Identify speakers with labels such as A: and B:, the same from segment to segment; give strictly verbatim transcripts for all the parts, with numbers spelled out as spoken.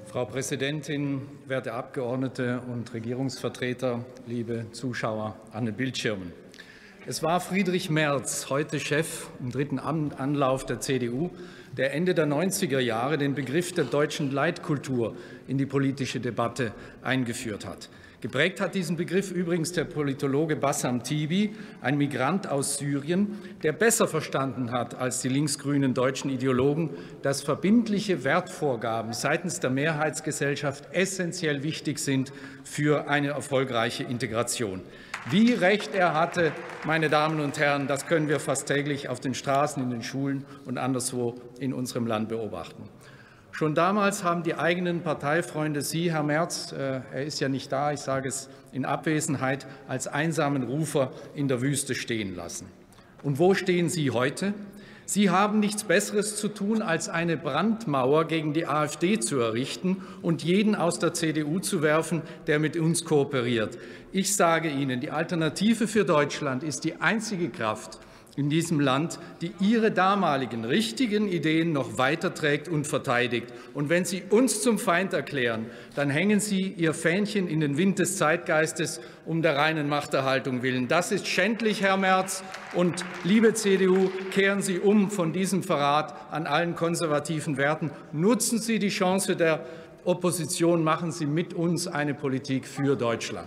A: Frau Präsidentin, werte Abgeordnete und Regierungsvertreter, liebe Zuschauer an den Bildschirmen! Es war Friedrich Merz, heute Chef im dritten Anlauf der C D U, der Ende der neunziger Jahre den Begriff der deutschen Leitkultur in die politische Debatte eingeführt hat. Geprägt hat diesen Begriff übrigens der Politologe Bassam Tibi, ein Migrant aus Syrien, der besser verstanden hat als die linksgrünen deutschen Ideologen, dass verbindliche Wertvorgaben seitens der Mehrheitsgesellschaft essentiell wichtig sind für eine erfolgreiche Integration. Wie recht er hatte, meine Damen und Herren, das können wir fast täglich auf den Straßen, in den Schulen und anderswo in unserem Land beobachten. Schon damals haben die eigenen Parteifreunde Sie, Herr Merz, äh, er ist ja nicht da, ich sage es in Abwesenheit, als einsamen Rufer in der Wüste stehen lassen. Und wo stehen Sie heute? Sie haben nichts Besseres zu tun, als eine Brandmauer gegen die AfD zu errichten und jeden aus der C D U zu werfen, der mit uns kooperiert. Ich sage Ihnen, die Alternative für Deutschland ist die einzige Kraft in diesem Land, die ihre damaligen richtigen Ideen noch weiterträgt und verteidigt. Und wenn Sie uns zum Feind erklären, dann hängen Sie Ihr Fähnchen in den Wind des Zeitgeistes um der reinen Machterhaltung willen. Das ist schändlich, Herr Merz. Und liebe C D U, kehren Sie um von diesem Verrat an allen konservativen Werten. Nutzen Sie die Chance der Opposition, machen Sie mit uns eine Politik für Deutschland.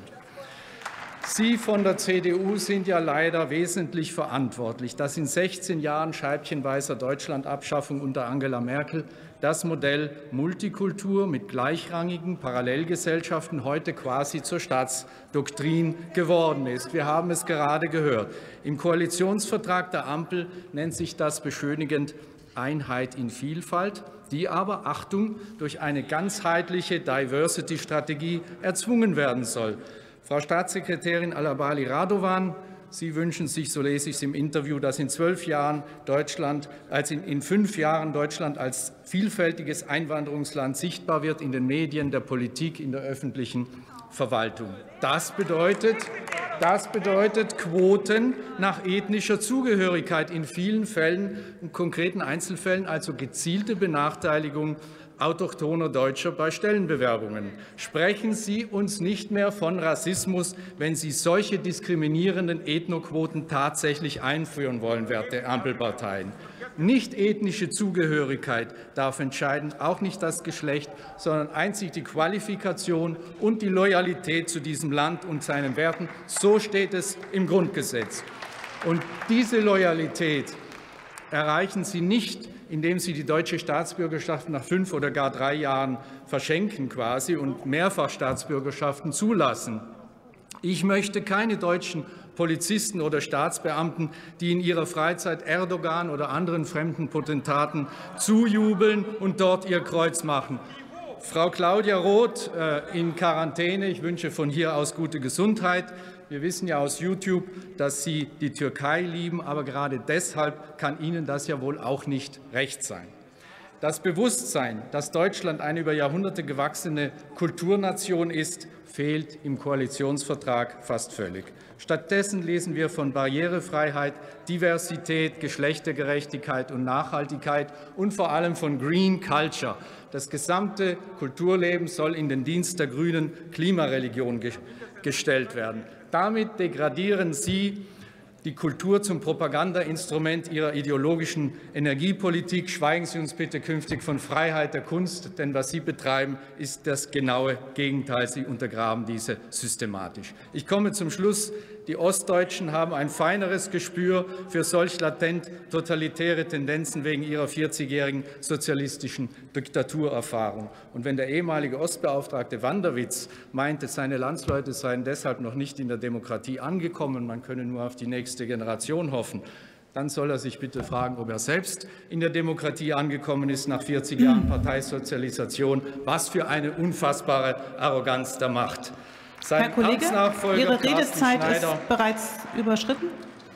A: Sie von der C D U sind ja leider wesentlich verantwortlich, dass in sechzehn Jahren scheibchenweiser Deutschlandabschaffung unter Angela Merkel das Modell Multikultur mit gleichrangigen Parallelgesellschaften heute quasi zur Staatsdoktrin geworden ist. Wir haben es gerade gehört. Im Koalitionsvertrag der Ampel nennt sich das beschönigend Einheit in Vielfalt, die aber, Achtung, durch eine ganzheitliche Diversity-Strategie erzwungen werden soll. Frau Staatssekretärin Alabali Radovan, Sie wünschen sich, so lese ich es im Interview, dass in zwölf Jahren Deutschland, als in, in fünf Jahren Deutschland als vielfältiges Einwanderungsland sichtbar wird in den Medien, der Politik, in der öffentlichen Verwaltung. Das bedeutet, das bedeutet Quoten nach ethnischer Zugehörigkeit in vielen Fällen, in konkreten Einzelfällen, also gezielte Benachteiligung autochthoner Deutscher bei Stellenbewerbungen. Sprechen Sie uns nicht mehr von Rassismus, wenn Sie solche diskriminierenden Ethnoquoten tatsächlich einführen wollen, werte Ampelparteien. Nicht ethnische Zugehörigkeit darf entscheiden, auch nicht das Geschlecht, sondern einzig die Qualifikation und die Loyalität zu diesem Land und seinen Werten. So steht es im Grundgesetz. Und diese Loyalität erreichen Sie nicht, indem Sie die deutsche Staatsbürgerschaft nach fünf oder gar drei Jahren verschenken quasi und Mehrfachstaatsbürgerschaften zulassen. Ich möchte keine deutschen Polizisten oder Staatsbeamten, die in ihrer Freizeit Erdogan oder anderen fremden Potentaten zujubeln und dort ihr Kreuz machen. Frau Claudia Roth äh, in Quarantäne. Ich wünsche von hier aus gute Gesundheit. Wir wissen ja aus YouTube, dass Sie die Türkei lieben, aber gerade deshalb kann Ihnen das ja wohl auch nicht recht sein. Das Bewusstsein, dass Deutschland eine über Jahrhunderte gewachsene Kulturnation ist, fehlt im Koalitionsvertrag fast völlig. Stattdessen lesen wir von Barrierefreiheit, Diversität, Geschlechtergerechtigkeit und Nachhaltigkeit und vor allem von Green Culture. Das gesamte Kulturleben soll in den Dienst der grünen Klimareligion gestellt werden. Damit degradieren Sie die Kultur zum Propagandainstrument Ihrer ideologischen Energiepolitik. Schweigen Sie uns bitte künftig von Freiheit der Kunst, denn was Sie betreiben, ist das genaue Gegenteil. Sie untergraben diese systematisch. Ich komme zum Schluss. Die Ostdeutschen haben ein feineres Gespür für solch latent totalitäre Tendenzen wegen ihrer vierzigjährigen sozialistischen Diktaturerfahrung. Und wenn der ehemalige Ostbeauftragte Wanderwitz meinte, seine Landsleute seien deshalb noch nicht in der Demokratie angekommen, man könne nur auf die nächste Generation hoffen, dann soll er sich bitte fragen, ob er selbst in der Demokratie angekommen ist nach vierzig Jahren Parteisozialisation. Was für eine unfassbare Arroganz der Macht. Sein
B: Herr Kollege, Ihre Redezeit ist bereits überschritten.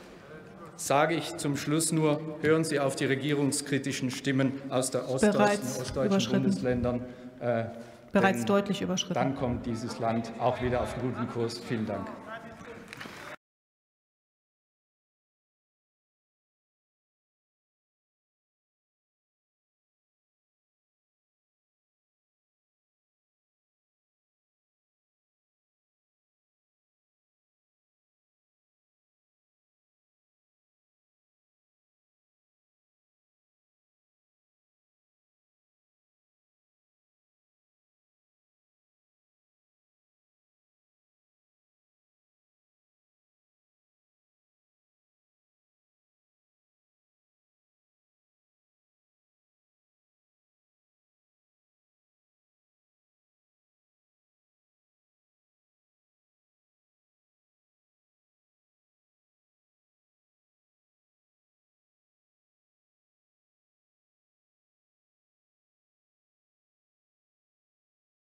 A: Sage ich zum Schluss nur, hören Sie auf die regierungskritischen Stimmen aus der Ost- und ostdeutschen Bundesländern. Äh,
B: bereits deutlich überschritten.
A: Dann kommt dieses Land auch wieder auf guten Kurs. Vielen Dank.